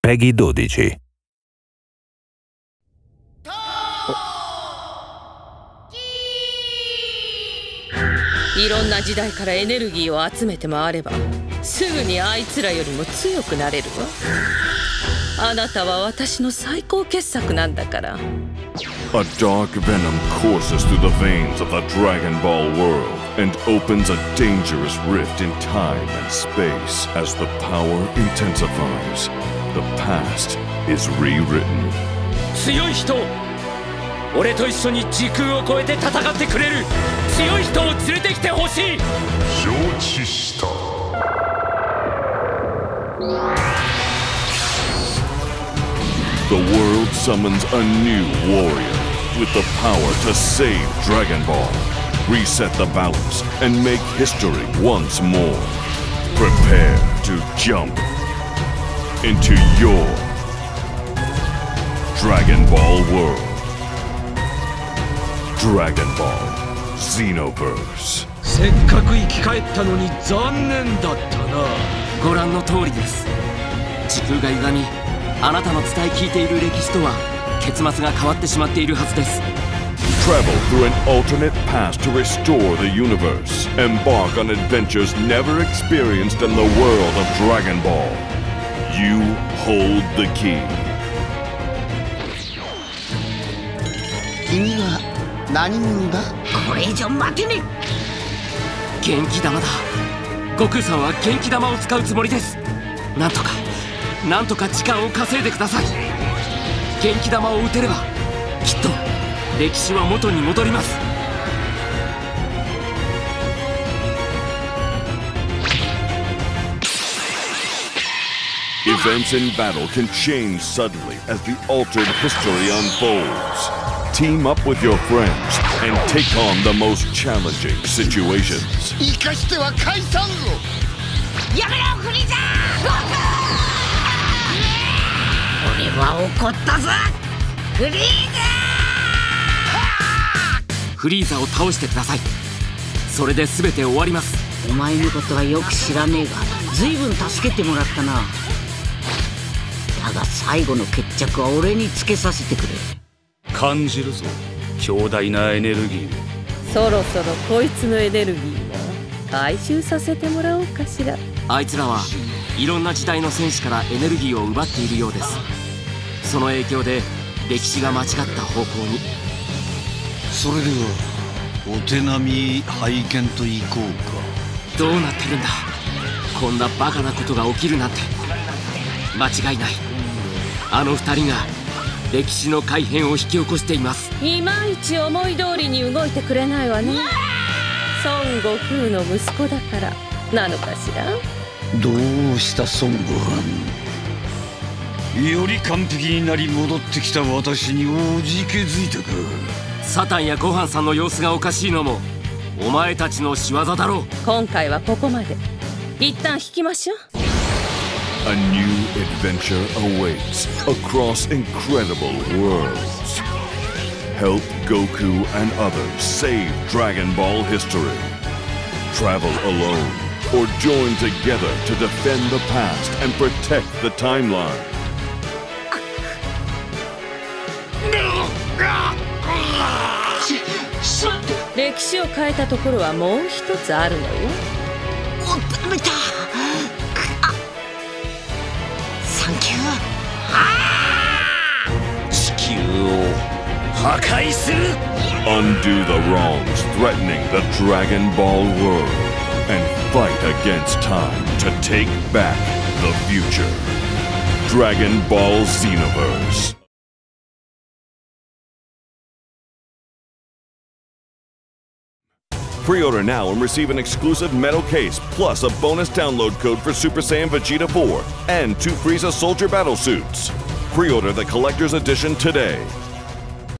PEGI 12. いろんな時代からエネルギーを集めて回ればすぐにあいつらよりも強くなれるわ。あなたは私の最高傑作なんだから。 A dark venom courses through the veins of the Dragon Ball world and opens a dangerous rift in time and space. As the power intensifies, the past is rewritten. 強い人、俺と一緒に時空を超えて戦ってくれる強い人を連れてきてほしい。 承知した。 The world summons a new warrior with the power to save Dragon Ball, reset the balance, and make history once more. Prepare to jump into your Dragon Ball world. Dragon Ball Xenoverse. せっかく生き返ったのに残念だったな。ご覧の通りです。時空が歪み、あなたの伝え聞いている歴史とは結末が変わってしまっているはずです。 Travel through an alternate past to restore the universe. Embark on adventures never experienced in the world of Dragon Ball. You hold the key. 君は何者だ？ これ以上負けね元気玉だ。悟空さんは元気玉を使うつもりです。なんとか時間を稼いでください。元気玉を打てればきっと歴史は元に戻ります。 Events in battle can change suddenly as the altered history unfolds. Team up with your friends and take on the most challenging situations. 生かしては解散を。 やめろフリーザー。俺は怒ったぞフリーザー。 フリーザを倒してください。それで全て終わります。 お前のことはよく知らねえが随分助けてもらったな。だが最後の決着は俺につけさせてくれ。 感じるぞ強大なエネルギー。 そろそろこいつのエネルギーを回収させてもらおうかしら。 あいつらはいろんな時代の戦士からエネルギーを奪っているようです。その影響で歴史が間違った方向に。 それではお手並み拝見といこうか。 どうなってるんだ。こんなバカなことが起きるなんて。間違いない。あの二人が歴史の改変を引き起こしています。 いまいち思い通りに動いてくれないわね。孫悟空の息子だからなのかしら。 どうした孫悟飯。より完璧になり戻ってきた私におじけづいたか。 サタンやごはんさんの様子がおかしいのもお前たちの仕業だろう。 今回はここまで。一旦引きましょう。 A new adventure awaits across incredible worlds. Help Goku and others save Dragon Ball history. Travel alone or join together to defend the past and protect the timeline. 歴史を変えたところはもう一つあるのよ。 ダメだ。サンキュー。 地球を破壊する。 Undo the wrongs threatening the Dragon Ball world and fight against time to take back the future. Dragon Ball Xenoverse. Pre-order now and receive an exclusive metal case, plus a bonus download code for Super Saiyan Vegeta 4 and 2 Frieza Soldier battle suits. Pre-order the collector's edition today.